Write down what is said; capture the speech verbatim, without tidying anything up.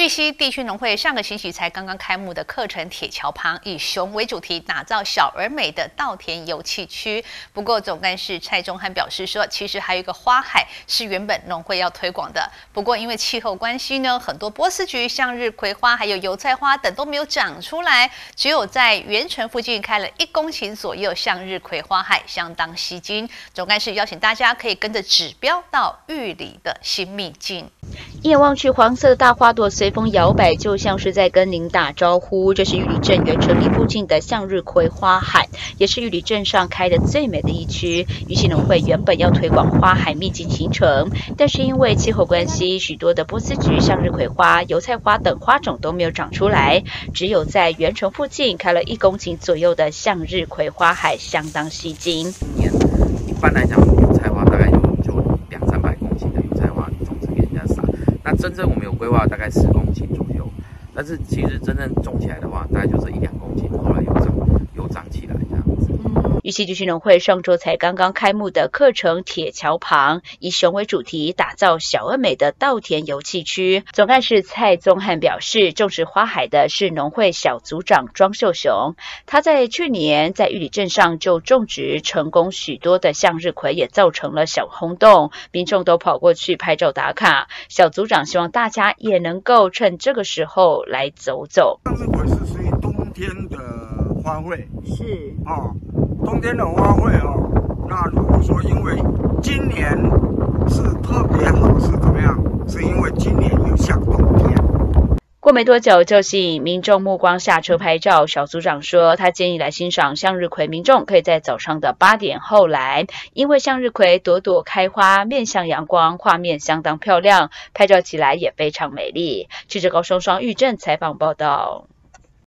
玉溪地区农会上个星期才刚刚开幕的课程铁桥旁，以熊为主题，打造小而美的稻田游憩区。不过，总干事蔡宗翰表示说，其实还有一个花海是原本农会要推广的。不过，因为气候关系呢，很多波斯菊、向日葵花还有油菜花等都没有长出来，只有在园城附近开了一公顷左右向日葵花海，相当吸睛。总干事邀请大家可以跟着指标到玉里的新秘境。 一眼望去，黄色的大花朵随风摇摆，就像是在跟您打招呼。这是玉里镇原城里附近的向日葵花海，也是玉里镇上开的最美的一区。玉溪农会原本要推广花海秘境行程，但是因为气候关系，许多的波斯菊、向日葵花、油菜花等花种都没有长出来，只有在原城附近开了一公顷左右的向日葵花海，相当吸睛。 一般来讲，油菜花大概有就两三百公顷的油菜花种子给人家撒。那真正我们有规划大概十公顷左右，但是其实真正种起来的话，大概就是一两公顷，后来有长有长起来这样子。 玉溪地区农会上周才刚刚开幕的课程铁桥旁，以熊为主题，打造小而美的稻田游憩区。总干事蔡宗翰表示，种植花海的是农会小组长庄秀雄，他在去年在玉里镇上就种植成功许多的向日葵，也造成了小轰动，民众都跑过去拍照打卡。小组长希望大家也能够趁这个时候来走走。 向日葵是属于冬天的花卉， 是哦。冬天的花卉哦，那如果说因为今年是特别好，是怎么样？是因为今年有像冬天。 过没多久就吸引民众目光下车拍照。小组长说，他建议来欣赏向日葵，民众可以在早上的八点后来，因为向日葵朵朵开花，面向阳光，画面相当漂亮，拍照起来也非常美丽。记者高双双玉镇采访报道。